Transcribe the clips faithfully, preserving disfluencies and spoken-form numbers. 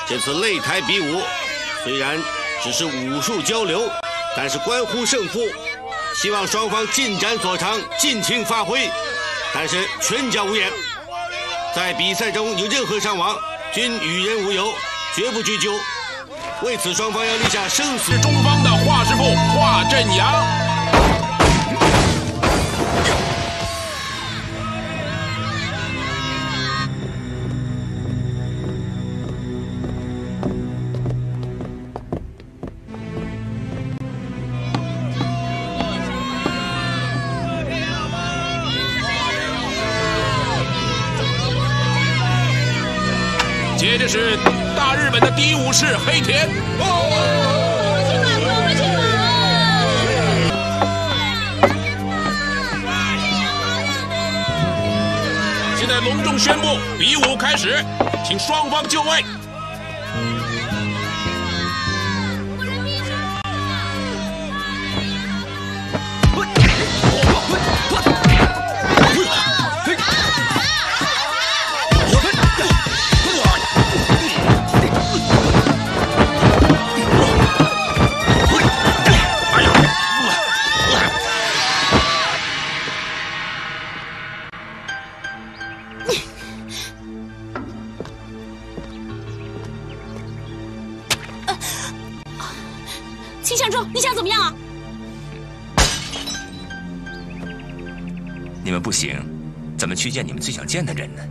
这次擂台比武虽然只是武术交流，但是关乎胜负，希望双方尽展所长，尽情发挥。但是拳脚无眼，在比赛中有任何伤亡，均与人无尤，绝不拘究。为此，双方要立下生死。 中方的华师傅华振阳。 接着是大日本的第一武士黑田。现在隆重宣布比武开始，请双方就位。 秦相中，你想怎么样啊？ 你们不行，怎么去见你们最想见的人呢？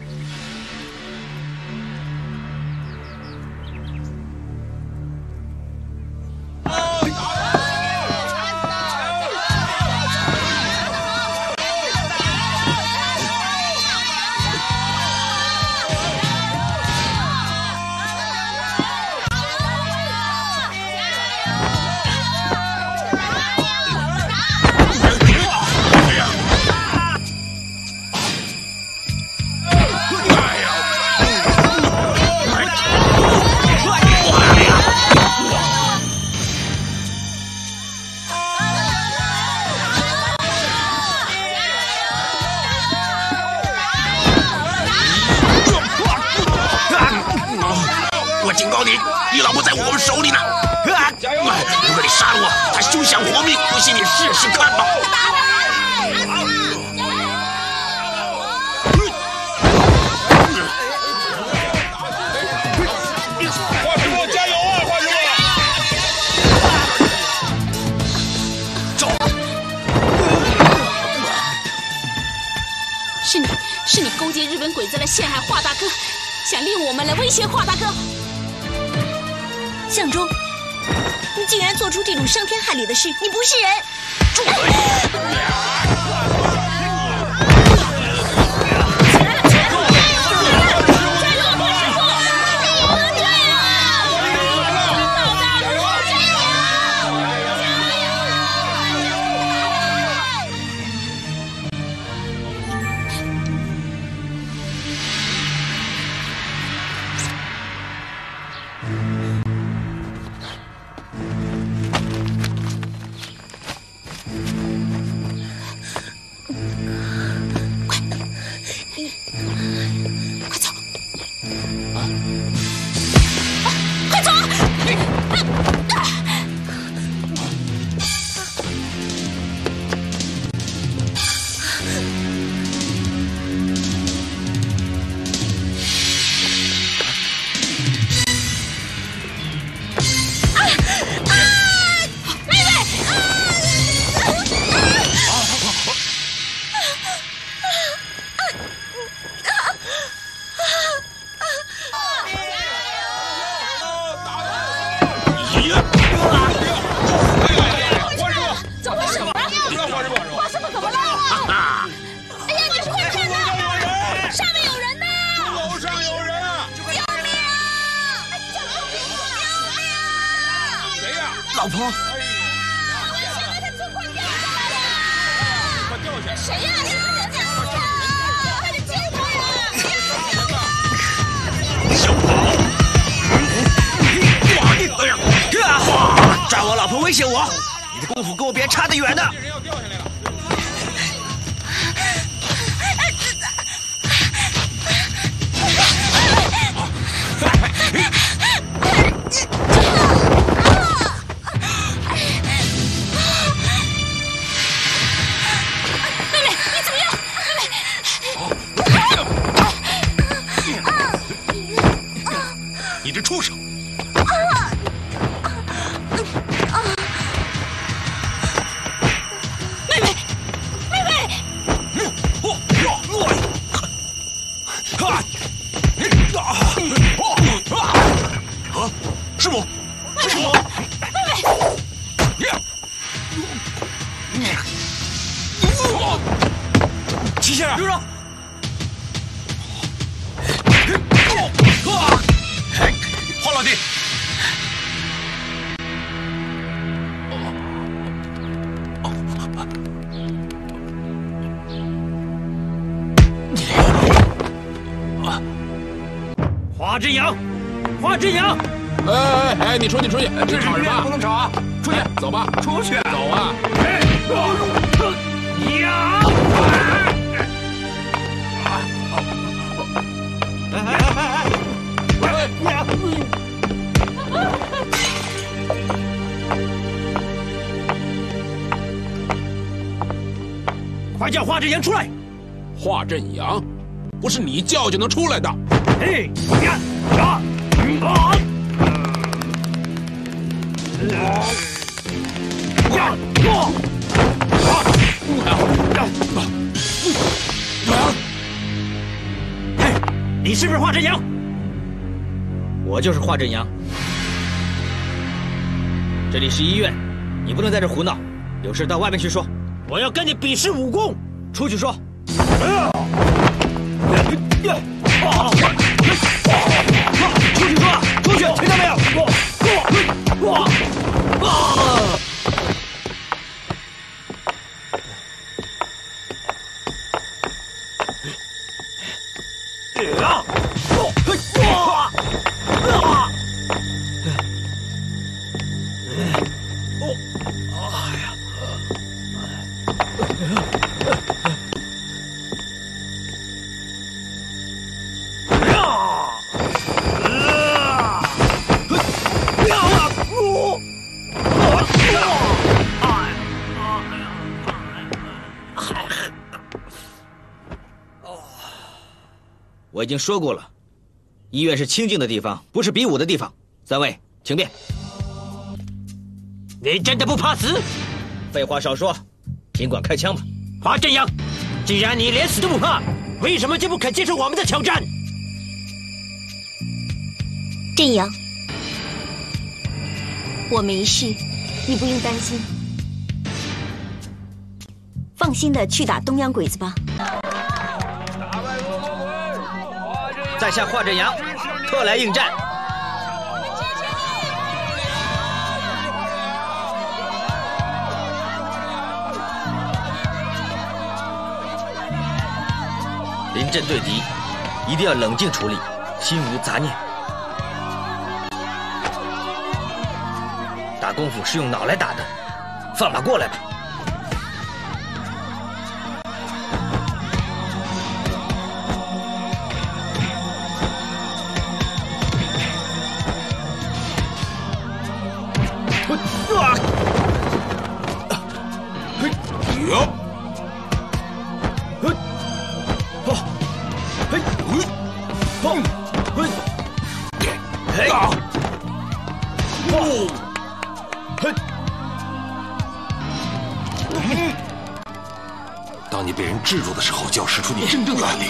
我警告你，你老婆在我们手里呢！如果你杀了我，她休想活命！不信你试试看吧！华师傅加油啊！华师傅，走！ 是你，是你勾结日本鬼子来陷害华大哥，想利用我们来威胁华大哥。 相中，你竟然做出这种伤天害理的事，你不是人！ 住嘴！ 老婆， 谁呀？你快点救我！快点救我呀！ 小宝， 哎呀！抓我老婆威胁我，你的功夫跟我别差得远的。 你这畜生！ 妹妹，妹妹， 啊！师母，师母， 齐先生，留着。 黄老弟。 华真阳，华真阳！ 哎哎哎，你出去，出去！你吵什么？ 不能吵啊！ 出去，走吧， 出去！ 走啊！ 哎，呀！快叫华真阳出来！ 华振阳，不是你叫就能出来的。 嘿呀呀啊！呀呀！嘿，你是不是华振阳？ 我就是华振阳。这里是医院，你不能在这胡闹，有事到外面去说。 我要跟你比试武功， 出去说。 出去说，出去，听到没有？我我啊！我已经说过了，医院是清静的地方，不是比武的地方。三位，请便。 你真的不怕死？ 废话少说，尽管开枪吧。 华振阳，既然你连死都不怕，为什么就不肯接受我们的挑战？ 振阳，我没事，你不用担心。放心的去打东洋鬼子吧。 在下华振阳，特来应战。临阵对敌，一定要冷静处理，心无杂念。打功夫是用脑来打的，放马过来吧。 当你被人制住的时候，就要使出你真正的本领。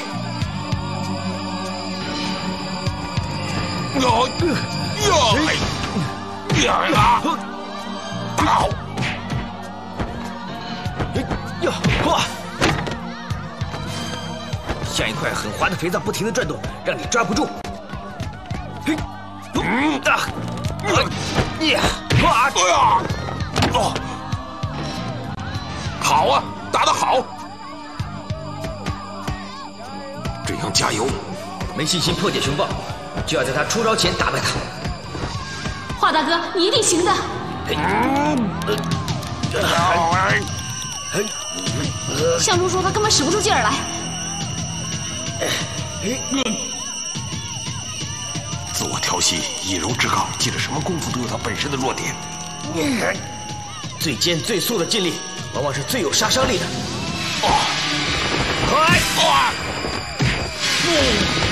呀呀呀！好！ 呀！哇！像一块很滑的肥皂，不停地转动，让你抓不住。嘿！嗯啊！呀！哇！ 哎呀！哦！好啊，打得好！ 振阳加油！ 没信心破解熊抱，就要在他出招前打败他。 华大哥，你一定行的。相叔说他根本使不出劲儿来。 自我调戏，以柔制刚，记着什么功夫都有它本身的弱点。 最尖最速的劲力，往往是最有杀伤力的。 快！哇！ 嗯